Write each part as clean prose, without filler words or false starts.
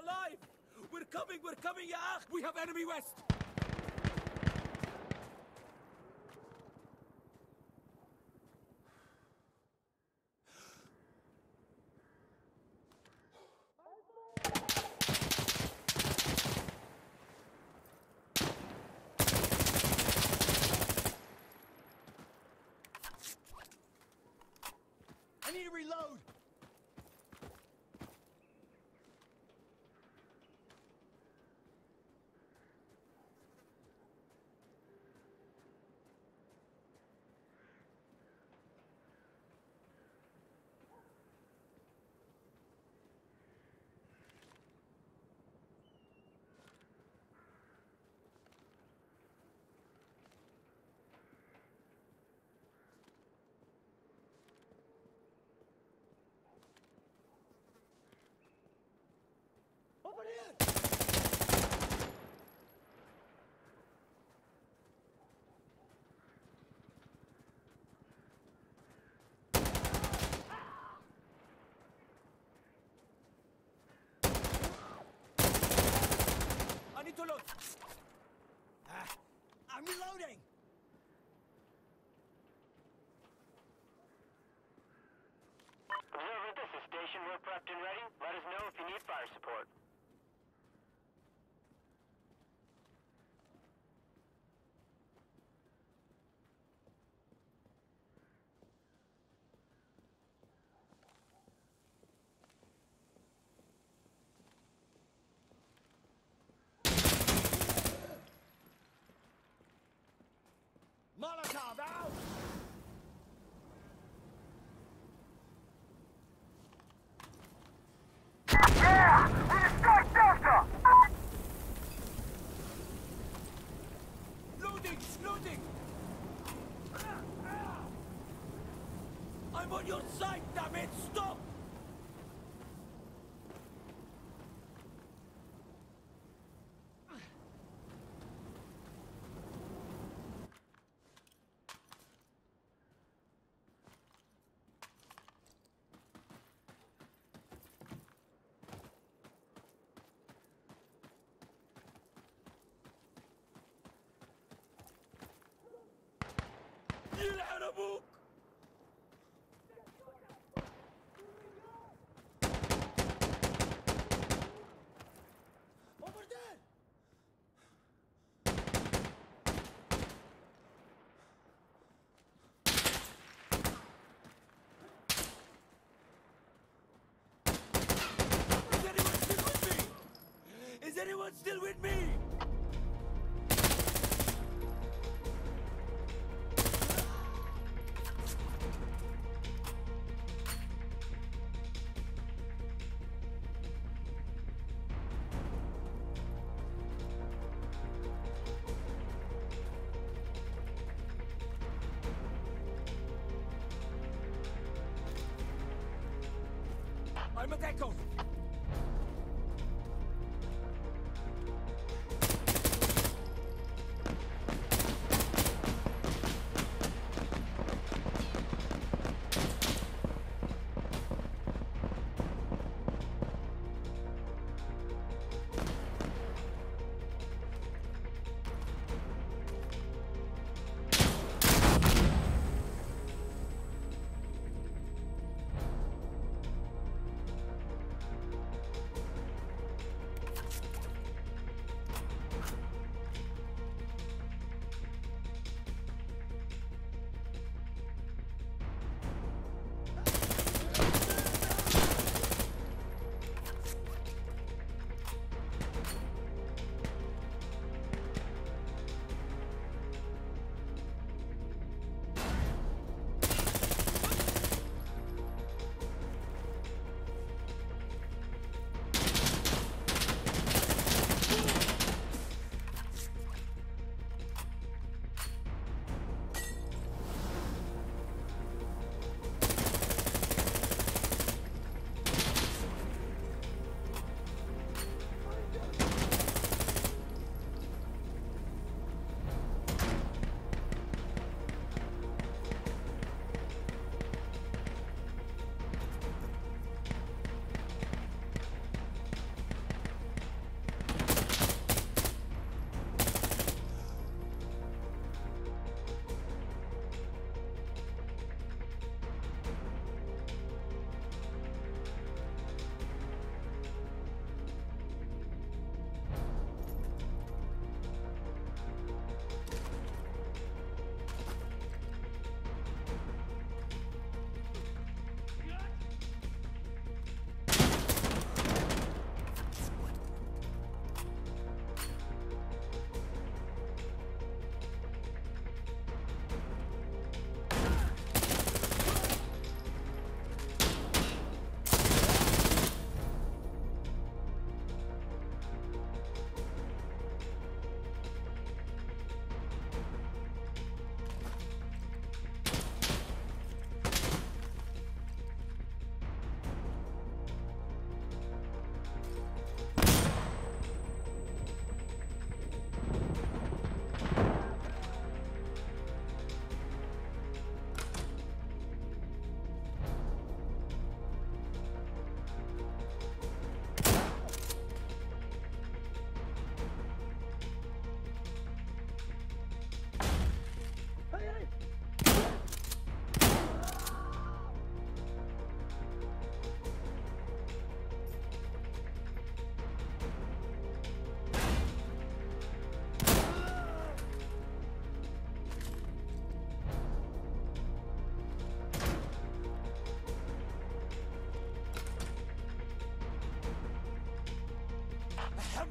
alive! We're coming, ya akh! We have enemy west! I need to reload! Over here! I need to load! I'm reloading! Observer, this is station. We're prepped and ready. Let us know if you need fire support. Molotov out! Yeah! We destroyed Delta! Loading! Loading! I'm on your side, damn it! Stop! يلعن ابوك! Over there! Is anyone still with me? I'm at Echo.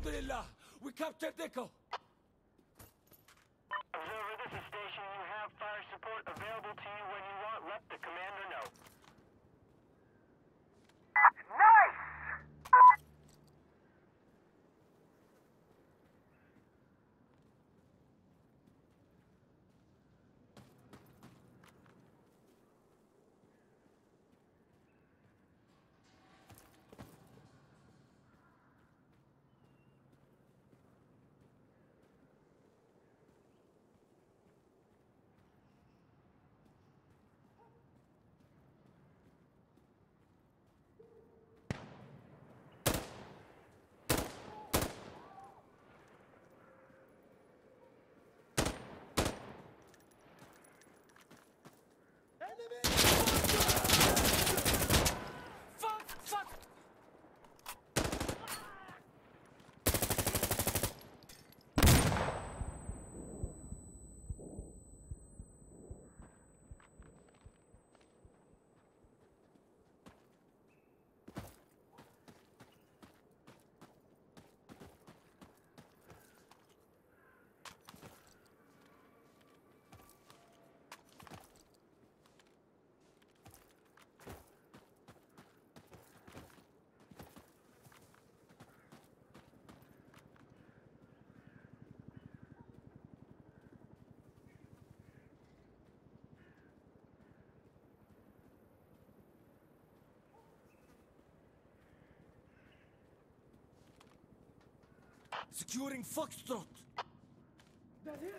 Alhamdulillah, we captured Echo. Observer, this is station. You have fire support available to you when you want. Let the commander know. Nice! Fuck! Fuck! Securing Foxtrot. They're here.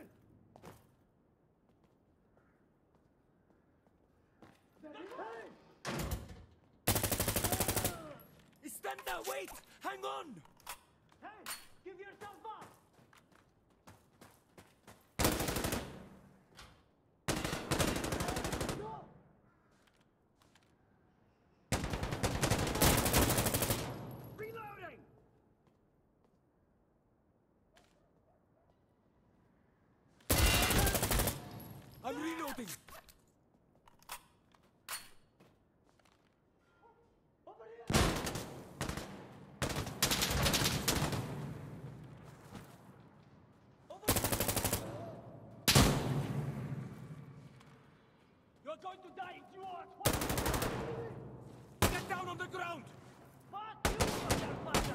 They're here. Stand there, wait! Hang on! Hey, give yourself up! Reloading! I'm reloading. Over here! You're going to die if you are. Get down on the ground! Fuck you, motherfucker!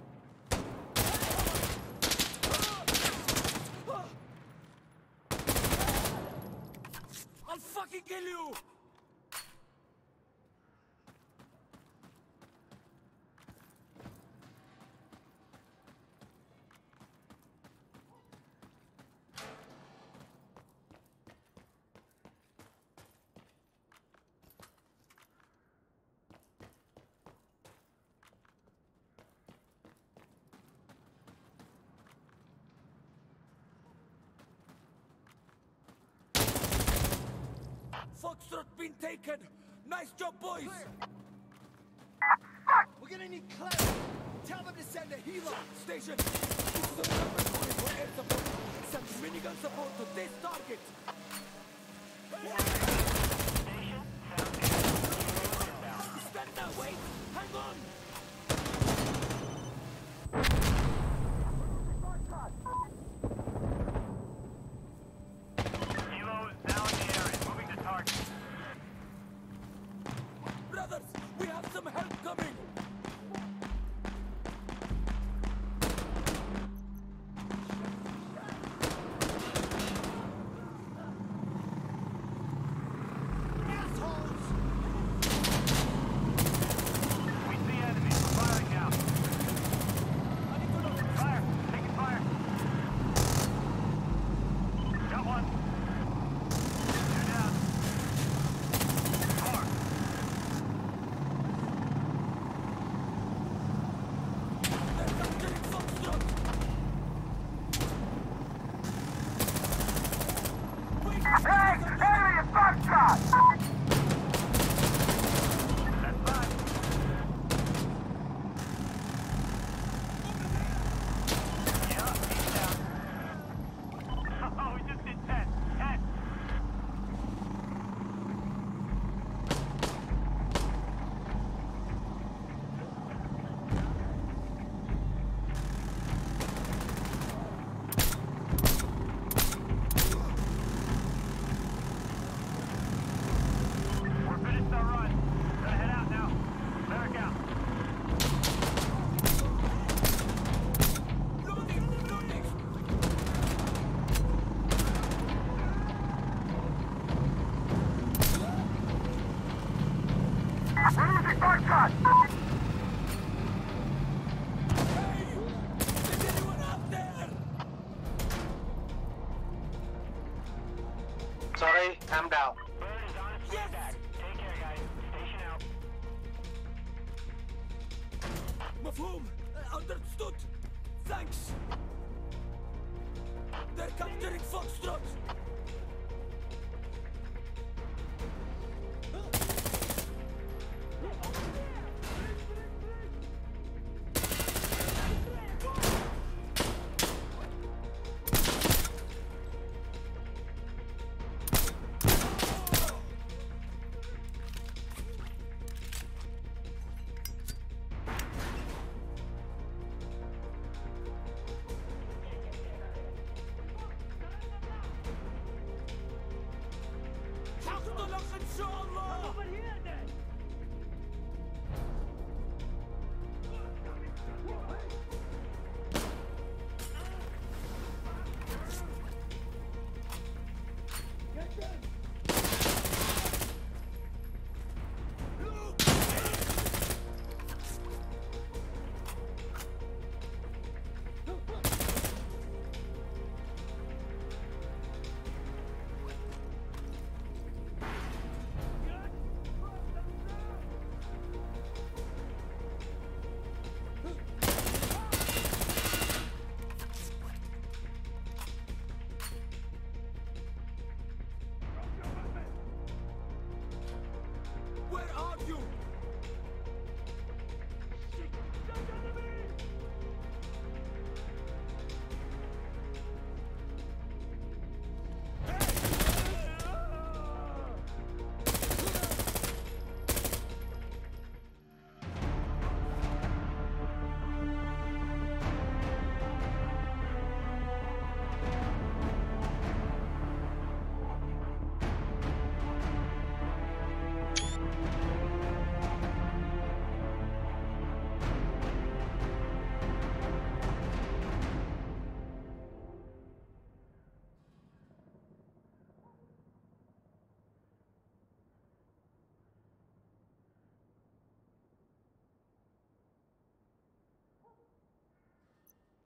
I'll fucking kill you! Foxtrot been taken! Nice job, boys! We're gonna need clarity. Tell them to send a helo. Station! This is a laboratory for air support. Send minigun support to this target! Stand there, wait! Hang on! Helo is now in the area. Moving to target. Brothers, we have some help coming! We see enemies. We're firing now. Fire! Taking fire! Got one. Two down. Four. They're capturing Foxtrot! Wait! Hey! Enemy is Foxtrot! That's five. Yeah, he's down. Oh, we just did 10. 10. shot! Hey! Is anyone out there? Sorry, I'm down. Bird is on its way back. Take care, guys. Station out. مفهوم. Understood. Thanks. They're capturing Foxtrot. حقتلك إن شاء الله. Over here then!